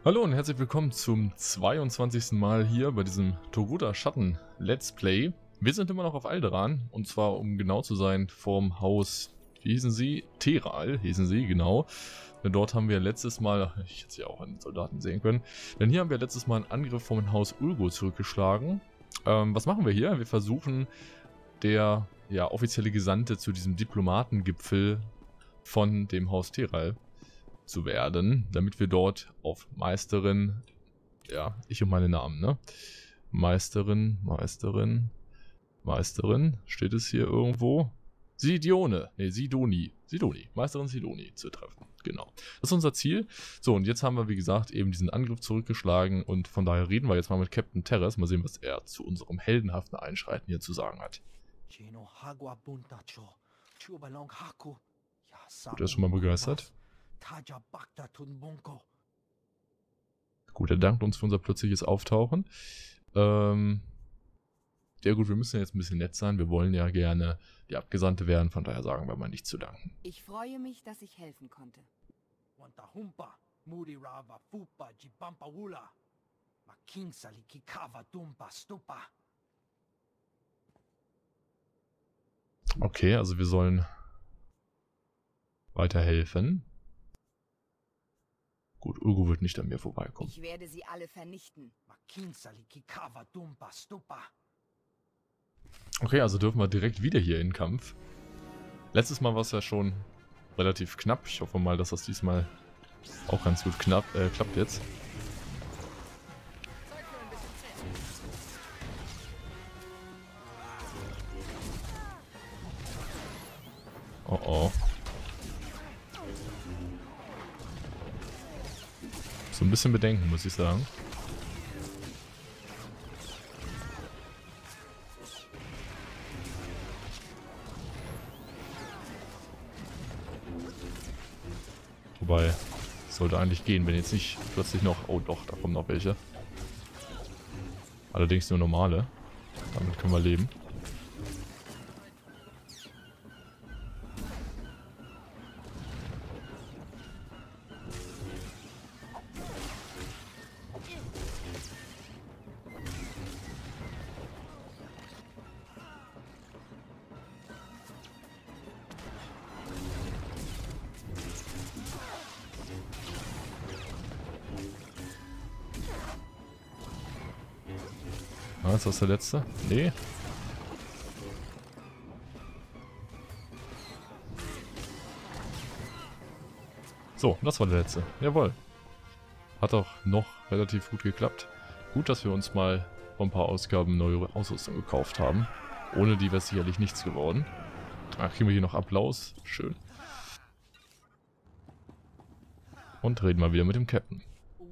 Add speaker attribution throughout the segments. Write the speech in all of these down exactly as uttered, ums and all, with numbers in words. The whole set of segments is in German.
Speaker 1: Hallo und herzlich willkommen zum zweiundzwanzigsten Mal hier bei diesem Toguda Schatten Let's Play. Wir sind immer noch auf Alderan und zwar, um genau zu sein, vorm Haus, wie hießen sie? Teral hießen sie, genau. Denn dort haben wir letztes Mal, ich hätte sie auch an den Soldaten sehen können, denn hier haben wir letztes Mal einen Angriff vom Haus Ulgo zurückgeschlagen. Ähm, was machen wir hier? Wir versuchen, der ja, offizielle Gesandte zu diesem Diplomatengipfel von dem Haus Teral zu werden, damit wir dort auf Meisterin, ja, ich und meine Namen, ne? Meisterin, Meisterin, Meisterin, steht es hier irgendwo? Sidione, ne, Sidoni, Sidoni, Meisterin Sidoni zu treffen, genau. Das ist unser Ziel. So, und jetzt haben wir, wie gesagt, eben diesen Angriff zurückgeschlagen und von daher reden wir jetzt mal mit Captain Terrace, mal sehen, was er zu unserem heldenhaften Einschreiten hier zu sagen hat. Gut, er ist schon mal begeistert. Gut, er dankt uns für unser plötzliches Auftauchen. Ähm, ja gut, wir müssen jetzt ein bisschen nett sein. Wir wollen ja gerne die Abgesandte werden, von daher sagen wir mal nicht zu danken.
Speaker 2: Ich freue mich, dass ich helfen konnte.
Speaker 1: Okay, also wir sollen weiterhelfen. Gut, Ulgo wird nicht an mir vorbeikommen.
Speaker 2: Ich werde sie alle vernichten.
Speaker 1: Okay, also dürfen wir direkt wieder hier in den Kampf. Letztes Mal war es ja schon relativ knapp. Ich hoffe mal, dass das diesmal auch ganz gut knapp, äh, klappt jetzt. Oh oh. So ein bisschen Bedenken, muss ich sagen. Wobei, sollte eigentlich gehen, wenn jetzt nicht plötzlich noch... Oh doch, da kommen noch welche. Allerdings nur normale. Damit können wir leben. Ah, ist das der letzte? Nee. So, das war der letzte. Jawohl. Hat auch noch relativ gut geklappt. Gut, dass wir uns mal vor ein paar Ausgaben neue Ausrüstung gekauft haben. Ohne die wäre es sicherlich nichts geworden. Ah, kriegen wir hier noch Applaus. Schön. Und reden mal wieder mit dem Captain.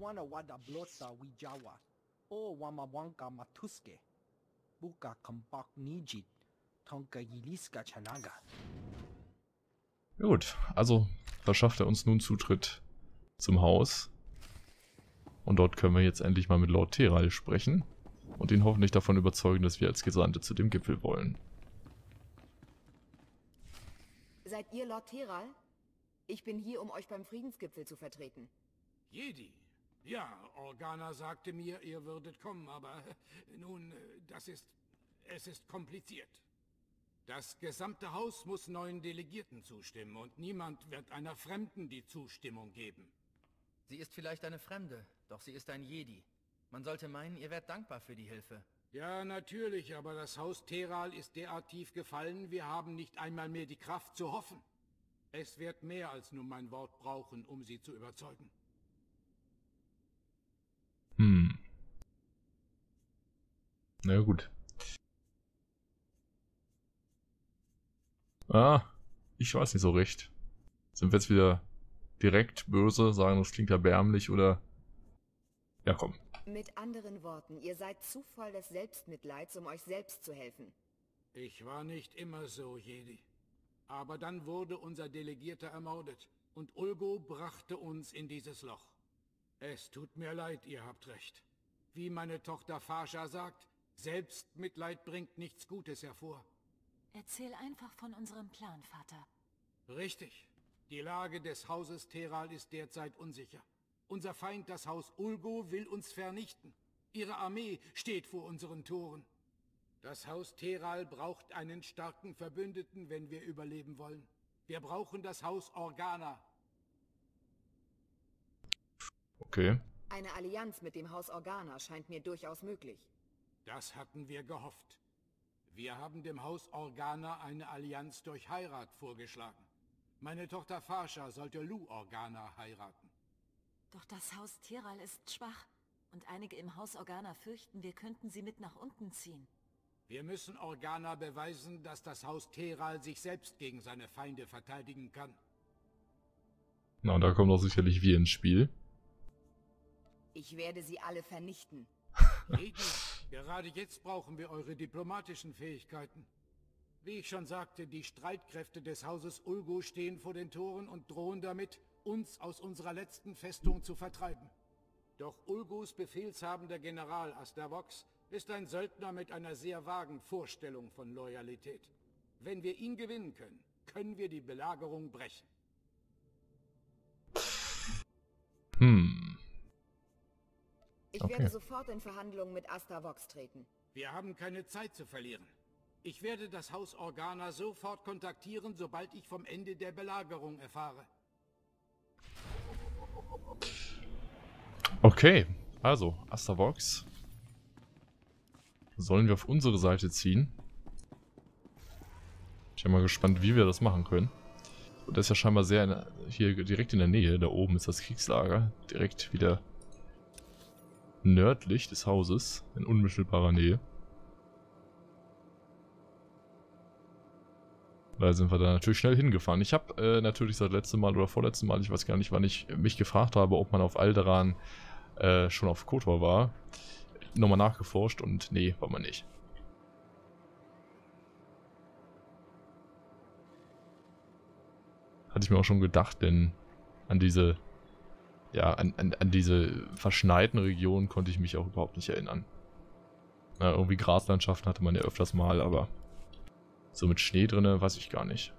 Speaker 1: Ja gut, also verschafft er uns nun Zutritt zum Haus. Und dort können wir jetzt endlich mal mit Lord Teral sprechen. Und ihn hoffentlich davon überzeugen, dass wir als Gesandte zu dem Gipfel wollen.
Speaker 2: Seid ihr Lord Teral? Ich bin hier, um euch beim Friedensgipfel zu vertreten.
Speaker 3: Jedi? Ja, Organa sagte mir, ihr würdet kommen, aber nun, das ist... es ist kompliziert. Das gesamte Haus muss neuen Delegierten zustimmen und niemand wird einer Fremden die Zustimmung geben.
Speaker 4: Sie ist vielleicht eine Fremde, doch sie ist ein Jedi. Man sollte meinen, ihr wärt dankbar für die Hilfe.
Speaker 3: Ja, natürlich, aber das Haus Teral ist derart tief gefallen, wir haben nicht einmal mehr die Kraft zu hoffen. Es wird mehr als nur mein Wort brauchen, um sie zu überzeugen.
Speaker 1: Hm. Na ja, gut. Ah, ich weiß nicht so recht. Sind wir jetzt wieder direkt böse, sagen, das klingt erbärmlich oder... Ja, komm.
Speaker 2: Mit anderen Worten, ihr seid zu voll des Selbstmitleids, um euch selbst zu helfen.
Speaker 3: Ich war nicht immer so, Jedi. Aber dann wurde unser Delegierter ermordet und Ulgo brachte uns in dieses Loch. Es tut mir leid, ihr habt recht. Wie meine Tochter Fasha sagt, Selbstmitleid bringt nichts Gutes hervor.
Speaker 5: Erzähl einfach von unserem Plan, Vater.
Speaker 3: Richtig. Die Lage des Hauses Teral ist derzeit unsicher. Unser Feind, das Haus Ulgo, will uns vernichten. Ihre Armee steht vor unseren Toren. Das Haus Teral braucht einen starken Verbündeten, wenn wir überleben wollen. Wir brauchen das Haus Organa.
Speaker 1: Okay.
Speaker 2: Eine Allianz mit dem Haus Organa scheint mir durchaus möglich.
Speaker 3: Das hatten wir gehofft. Wir haben dem Haus Organa eine Allianz durch Heirat vorgeschlagen. Meine Tochter Fascha sollte Lu Organa heiraten.
Speaker 5: Doch das Haus Teral ist schwach. Und einige im Haus Organa fürchten, wir könnten sie mit nach unten ziehen.
Speaker 3: Wir müssen Organa beweisen, dass das Haus Teral sich selbst gegen seine Feinde verteidigen kann.
Speaker 1: Na, und da kommt auch sicherlich wir ins Spiel.
Speaker 2: Ich werde sie alle vernichten.
Speaker 3: Edi, gerade jetzt brauchen wir eure diplomatischen Fähigkeiten. Wie ich schon sagte, die Streitkräfte des Hauses Ulgo stehen vor den Toren und drohen damit, uns aus unserer letzten Festung zu vertreiben. Doch Ulgos befehlshabender General Astavox ist ein Söldner mit einer sehr vagen Vorstellung von Loyalität. Wenn wir ihn gewinnen können, können wir die Belagerung brechen.
Speaker 1: Hm.
Speaker 2: Ich
Speaker 1: Okay.
Speaker 2: werde sofort in Verhandlungen mit Astavox treten.
Speaker 3: Wir haben keine Zeit zu verlieren. Ich werde das Haus Organa sofort kontaktieren, sobald ich vom Ende der Belagerung erfahre.
Speaker 1: Okay, also Astavox sollen wir auf unsere Seite ziehen. Ich bin mal gespannt, wie wir das machen können. Und das ist ja scheinbar sehr in, hier direkt in der Nähe. Da oben ist das Kriegslager. Direkt wieder nördlich des Hauses. In unmittelbarer Nähe. Da sind wir da natürlich schnell hingefahren. Ich habe äh, natürlich seit letztem Mal oder vorletztem Mal, ich weiß gar nicht, wann ich mich gefragt habe, ob man auf Alderan äh, schon auf KOTOR war, nochmal nachgeforscht und nee, war man nicht. Hatte ich mir auch schon gedacht, denn an diese, ja, an, an, an diese verschneiten Regionen konnte ich mich auch überhaupt nicht erinnern. Na, irgendwie Graslandschaften hatte man ja öfters mal, aber so mit Schnee drinne, weiß ich gar nicht.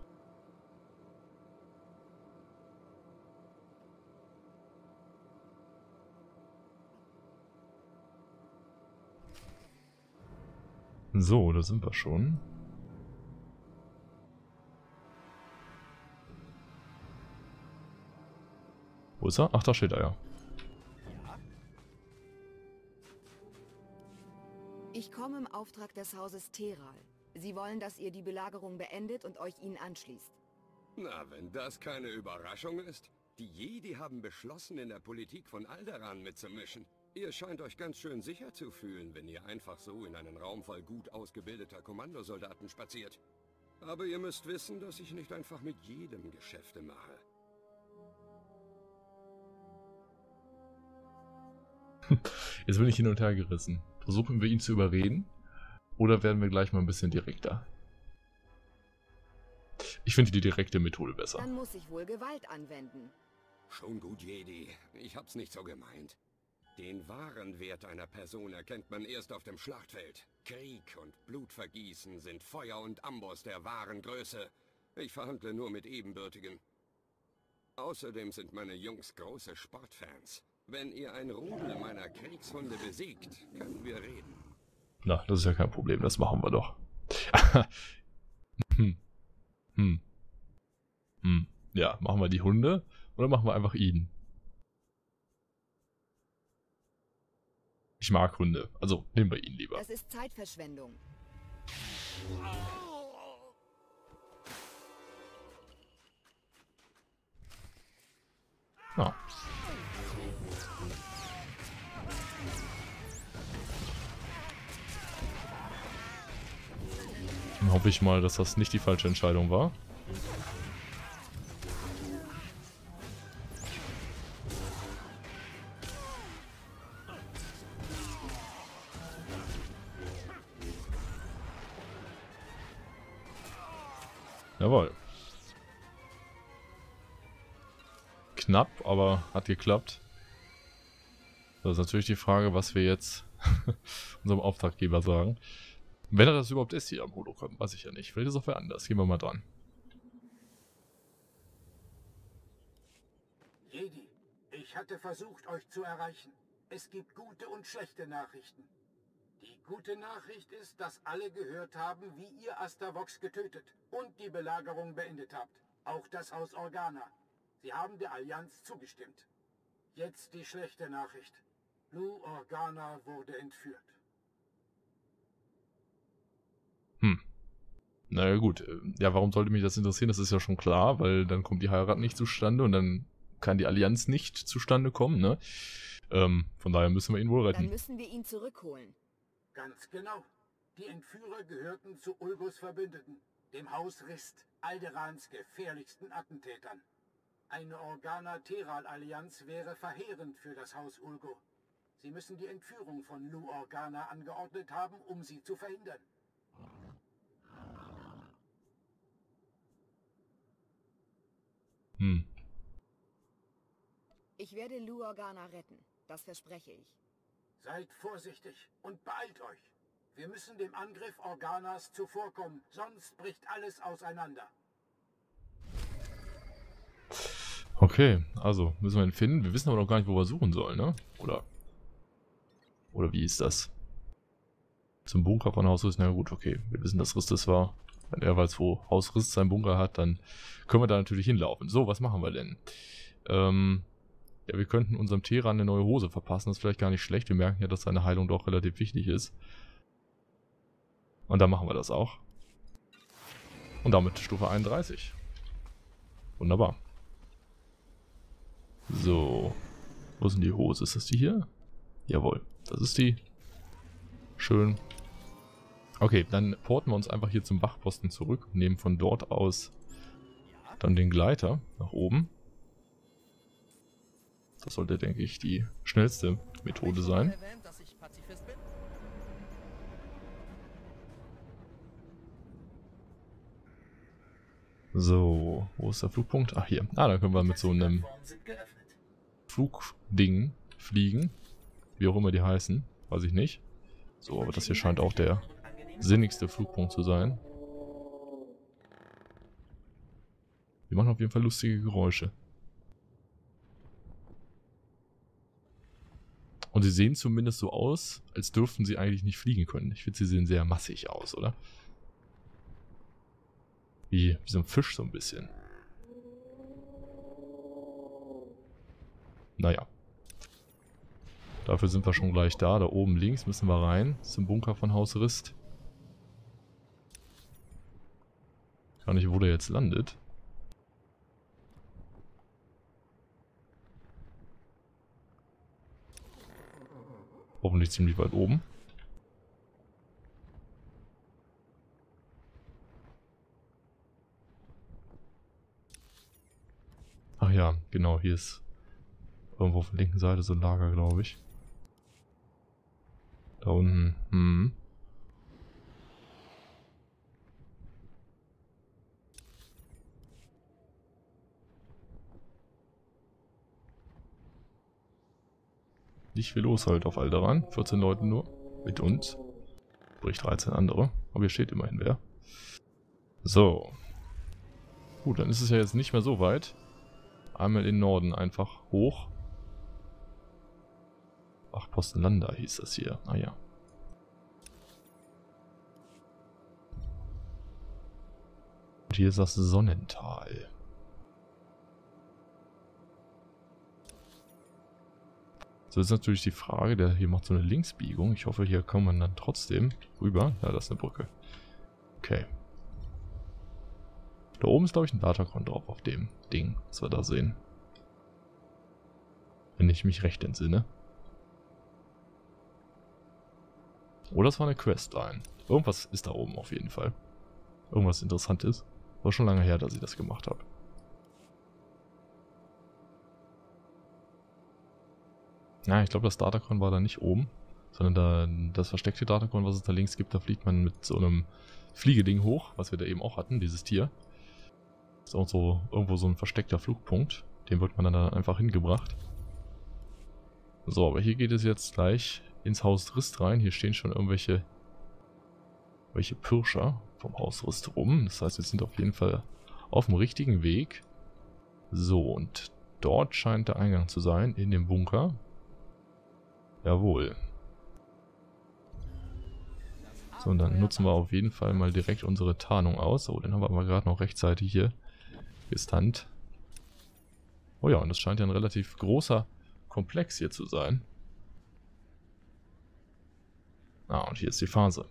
Speaker 1: So, da sind wir schon. Wo ist er? Ach, da steht er ja.
Speaker 2: Ich komme im Auftrag des Hauses Teral. Sie wollen, dass ihr die Belagerung beendet und euch ihnen anschließt.
Speaker 6: Na, wenn das keine Überraschung ist. Die Jedi haben beschlossen, in der Politik von Alderan mitzumischen. Ihr scheint euch ganz schön sicher zu fühlen, wenn ihr einfach so in einen Raum voll gut ausgebildeter Kommandosoldaten spaziert. Aber ihr müsst wissen, dass ich nicht einfach mit jedem Geschäfte mache.
Speaker 1: Jetzt bin ich hin und her gerissen. Versuchen wir ihn zu überreden? Oder werden wir gleich mal ein bisschen direkter? Ich finde die direkte Methode besser.
Speaker 2: Dann muss ich wohl Gewalt anwenden.
Speaker 6: Schon gut, Jedi. Ich hab's nicht so gemeint. Den wahren Wert einer Person erkennt man erst auf dem Schlachtfeld. Krieg und Blutvergießen sind Feuer und Amboss der wahren Größe. Ich verhandle nur mit Ebenbürtigen. Außerdem sind meine Jungs große Sportfans. Wenn ihr ein Rudel meiner Kriegshunde besiegt, können wir reden.
Speaker 1: Na, das ist ja kein Problem, das machen wir doch. hm. Hm. Hm. Ja, machen wir die Hunde oder machen wir einfach ihn? Ich mag Hunde, also nehmen wir ihn lieber.
Speaker 2: Das ist Zeitverschwendung.
Speaker 1: Ja. Dann hoffe ich mal, dass das nicht die falsche Entscheidung war. Jawohl. Knapp, aber hat geklappt. Das ist natürlich die Frage, was wir jetzt unserem Auftraggeber sagen. Wenn er das überhaupt ist hier am Hologramm, weiß ich ja nicht. Vielleicht ist auch wer anders. Gehen wir mal dran.
Speaker 3: Jedi, ich Ich hatte versucht, euch zu erreichen. Es gibt gute und schlechte Nachrichten. Die gute Nachricht ist, dass alle gehört haben, wie ihr Astervox getötet und die Belagerung beendet habt. Auch das Haus Organa. Sie haben der Allianz zugestimmt. Jetzt die schlechte Nachricht. Lou Organa wurde entführt.
Speaker 1: Hm. Naja gut, ja, warum sollte mich das interessieren? Das ist ja schon klar, weil dann kommt die Heirat nicht zustande und dann kann die Allianz nicht zustande kommen, ne? Ähm, von daher müssen wir ihn wohl retten.
Speaker 2: Dann müssen wir ihn zurückholen.
Speaker 3: Ganz genau. Die Entführer gehörten zu Ulgos Verbündeten, dem Haus Rist, Alderans gefährlichsten Attentätern. Eine Organa-Teral-Allianz wäre verheerend für das Haus Ulgo. Sie müssen die Entführung von Lou Organa angeordnet haben, um sie zu verhindern.
Speaker 1: Hm.
Speaker 2: Ich werde Lou Organa retten. Das verspreche ich.
Speaker 3: Seid vorsichtig und beeilt euch. Wir müssen dem Angriff Organas zuvorkommen, sonst bricht alles auseinander.
Speaker 1: Okay, also müssen wir ihn finden. Wir wissen aber noch gar nicht, wo wir suchen sollen, ne? Oder? Oder wie ist das? Zum Bunker von Haus Rist? Na gut, okay. Wir wissen, dass Rist das war. Wenn er weiß, wo Haus Rist seinen Bunker hat, dann können wir da natürlich hinlaufen. So, was machen wir denn? Ähm... Ja, wir könnten unserem Teran eine neue Hose verpassen. Das ist vielleicht gar nicht schlecht. Wir merken ja, dass seine Heilung doch relativ wichtig ist. Und dann machen wir das auch. Und damit Stufe einunddreißig. Wunderbar. So. Wo ist denn die Hose? Ist das die hier? Jawohl. Das ist die. Schön. Okay, dann porten wir uns einfach hier zum Wachposten zurück. Nehmen von dort aus dann den Gleiter nach oben. Das sollte, denke ich, die schnellste Methode sein. So, wo ist der Flugpunkt? Ach, hier. Ah, dann können wir mit so einem Flugding fliegen. Wie auch immer die heißen. Weiß ich nicht. So, aber das hier scheint auch der sinnigste Flugpunkt zu sein. Die machen auf jeden Fall lustige Geräusche. Und sie sehen zumindest so aus, als dürften sie eigentlich nicht fliegen können. Ich finde, sie sehen sehr massig aus, oder? Wie, wie so ein Fisch so ein bisschen. Naja. Dafür sind wir schon gleich da. Da oben links müssen wir rein. Zum Bunker von Haus Rist. Gar nicht, wo der jetzt landet. Hoffentlich ziemlich weit oben. Ach ja, genau, hier ist irgendwo auf der linken Seite so ein Lager, glaube ich. Da unten, hm. Nicht viel los halt auf Alderaan. vierzehn Leute nur. Mit uns. Sprich dreizehn andere. Aber hier steht immerhin wer. So. Gut, dann ist es ja jetzt nicht mehr so weit. Einmal in den Norden einfach hoch. Wachposten Landa hieß das hier. Naja. Und hier ist das Sonnental. So, ist natürlich die Frage, der hier macht so eine Linksbiegung. Ich hoffe, hier kommt man dann trotzdem rüber. Ja, das ist eine Brücke. Okay. Da oben ist, glaube ich, ein Datacron drauf auf dem Ding, was wir da sehen. Wenn ich mich recht entsinne. Oder es war eine Questline. Irgendwas ist da oben auf jeden Fall. Irgendwas Interessantes. War schon lange her, dass ich das gemacht habe. Ja, ich glaube, das Datacron war da nicht oben, sondern da, das versteckte Datacron, was es da links gibt, da fliegt man mit so einem Fliegeding hoch, was wir da eben auch hatten, dieses Tier. Ist auch so irgendwo so ein versteckter Flugpunkt, den wird man dann da einfach hingebracht. So, aber hier geht es jetzt gleich ins Haus Rist rein. Hier stehen schon irgendwelche, welche Pirscher vom Haus Rist rum. Das heißt, wir sind auf jeden Fall auf dem richtigen Weg. So, und Dort scheint der Eingang zu sein, in dem Bunker. Jawohl. So, und dann nutzen wir auf jeden Fall mal direkt unsere Tarnung aus. Oh, den haben wir aber gerade noch rechtzeitig hier gestunt. Oh ja, und das scheint ja ein relativ großer Komplex hier zu sein. Ah, und hier ist die Phase.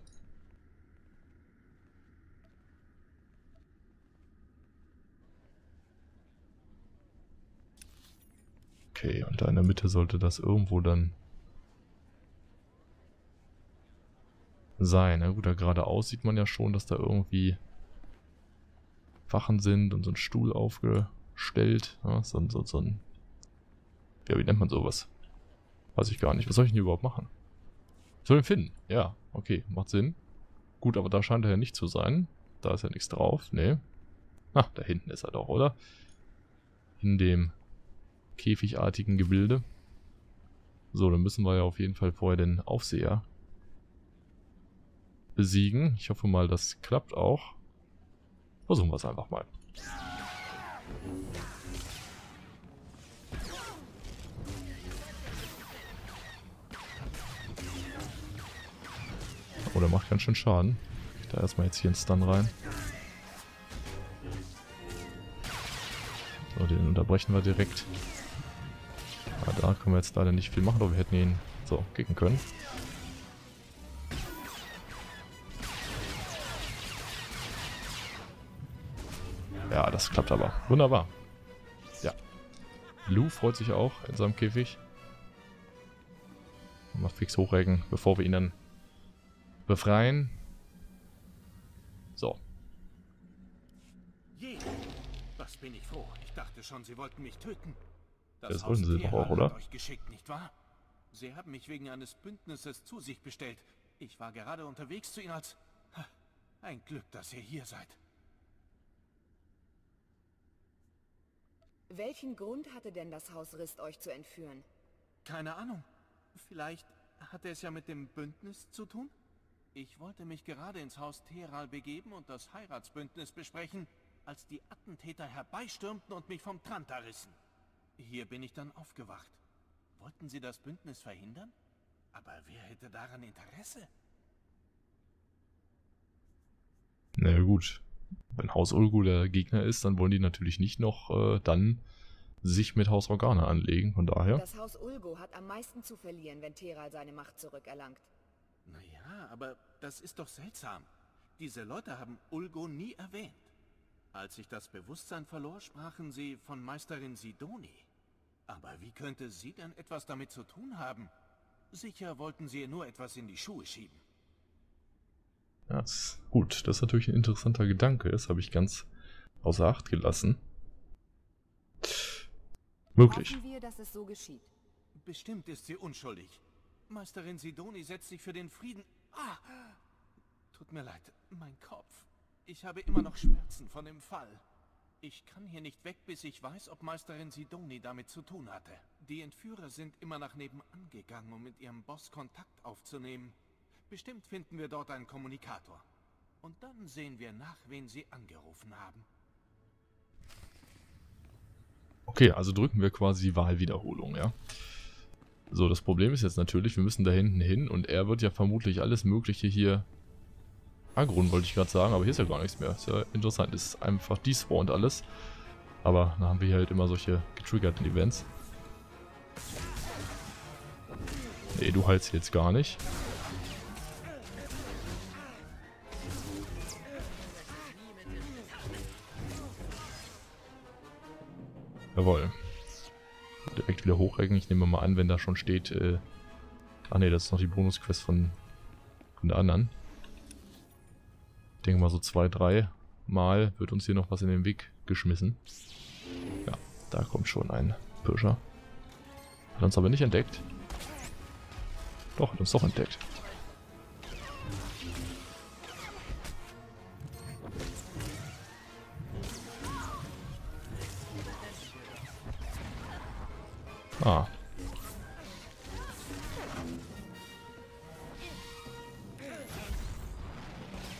Speaker 1: Okay, und da in der Mitte sollte das irgendwo dann sein. Na gut, da geradeaus sieht man ja schon, dass da irgendwie Wachen sind und so ein Stuhl aufgestellt. Ja, so, so, so ein... Ja, wie nennt man sowas? Weiß ich gar nicht. Was soll ich denn hier überhaupt machen? Soll ich ihn finden? Ja, okay, macht Sinn. Gut, aber da scheint er ja nicht zu sein. Da ist ja nichts drauf. Nee. Ach, da hinten ist er doch, oder? In dem käfigartigen Gebilde. So, dann müssen wir ja auf jeden Fall vorher den Aufseher besiegen. Ich hoffe mal, das klappt auch. Versuchen wir es einfach mal. Oh, der macht ganz schön Schaden. Ich da erstmal jetzt hier einen Stun rein. So, den unterbrechen wir direkt. Ja, da können wir jetzt leider nicht viel machen, aber wir hätten ihn so kicken können. Ja, das klappt aber. Wunderbar. Ja. Lou freut sich auch in seinem Käfig. Mal fix hochrecken, bevor wir ihn dann befreien. So.
Speaker 3: Je. Was bin ich froh. Ich dachte schon, sie wollten mich töten.
Speaker 1: Das wollten sie doch auch, oder?
Speaker 3: Euch geschickt, nicht wahr? Sie haben mich wegen eines Bündnisses zu sich bestellt. Ich war gerade unterwegs zu ihnen als... Ein Glück, dass ihr hier seid.
Speaker 2: Welchen Grund hatte denn das Haus Rist, euch zu entführen?
Speaker 3: Keine Ahnung. Vielleicht hatte es ja mit dem Bündnis zu tun? Ich wollte mich gerade ins Haus Teral begeben und das Heiratsbündnis besprechen, als die Attentäter herbeistürmten und mich vom Tranta rissen. Hier bin ich dann aufgewacht. Wollten sie das Bündnis verhindern? Aber wer hätte daran Interesse?
Speaker 1: Na ja, gut. Wenn Haus Ulgo der Gegner ist, dann wollen die natürlich nicht noch äh, dann sich mit Haus Organa anlegen. Von daher.
Speaker 2: Das Haus Ulgo hat am meisten zu verlieren, wenn Teral seine Macht zurückerlangt.
Speaker 3: Naja, aber das ist doch seltsam. Diese Leute haben Ulgo nie erwähnt. Als ich das Bewusstsein verlor, sprachen sie von Meisterin Sidoni. Aber wie könnte sie denn etwas damit zu tun haben? Sicher wollten sie ihr nur etwas in die Schuhe schieben.
Speaker 1: Ja, ist gut. Das ist natürlich ein interessanter Gedanke. Das habe ich ganz außer Acht gelassen. Möglich.
Speaker 2: Hoffen wir, dass es so geschieht.
Speaker 3: Bestimmt ist sie unschuldig. Meisterin Sidoni setzt sich für den Frieden... Ah! Tut mir leid, mein Kopf. Ich habe immer noch Schmerzen von dem Fall. Ich kann hier nicht weg, bis ich weiß, ob Meisterin Sidoni damit zu tun hatte. Die Entführer sind immer nach nebenan gegangen, um mit ihrem Boss Kontakt aufzunehmen. Bestimmt finden wir dort einen Kommunikator. Und dann sehen wir nach, wen sie angerufen haben.
Speaker 1: Okay, also drücken wir quasi die Wahlwiederholung, ja. So, das Problem ist jetzt natürlich, wir müssen da hinten hin und er wird ja vermutlich alles Mögliche hier aggroen, wollte ich gerade sagen, aber hier ist ja gar nichts mehr. Ist ja interessant, ist einfach despawned alles. Aber da haben wir hier halt immer solche getriggerten Events. Nee, du heilst jetzt gar nicht. Jawohl. Direkt wieder hochrecken. Ich nehme mal an, wenn da schon steht... Äh Ach ne, das ist noch die Bonusquest von, von der anderen. Ich denke mal so zwei, drei Mal wird uns hier noch was in den Weg geschmissen. Ja, da kommt schon ein Pirscher. Hat uns aber nicht entdeckt. Doch, hat uns doch entdeckt. Ah.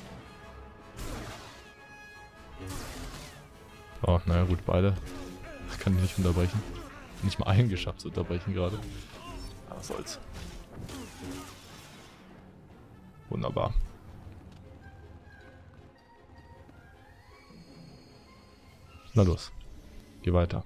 Speaker 1: Oh, naja gut, beide kann ich nicht unterbrechen. Nicht mal einen geschafft zu unterbrechen gerade. Aber was soll's. Wunderbar. Na los. Geh weiter.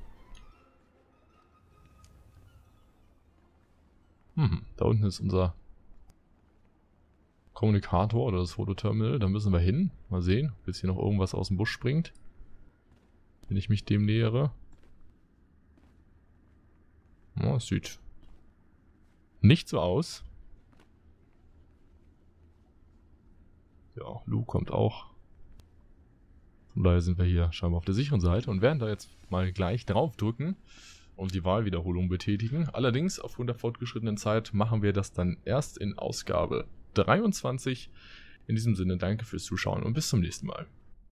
Speaker 1: Hm, da unten ist unser Kommunikator oder das Fototerminal. Da müssen wir hin. Mal sehen, ob jetzt hier noch irgendwas aus dem Busch springt. Wenn ich mich dem nähere. Oh, es sieht nicht so aus. Ja, Lu kommt auch. Von daher sind wir hier scheinbar auf der sicheren Seite und werden da jetzt mal gleich drauf drücken und die Wahlwiederholung betätigen. Allerdings, aufgrund der fortgeschrittenen Zeit, machen wir das dann erst in Ausgabe dreiundzwanzig. In diesem Sinne, danke fürs Zuschauen und bis zum nächsten Mal.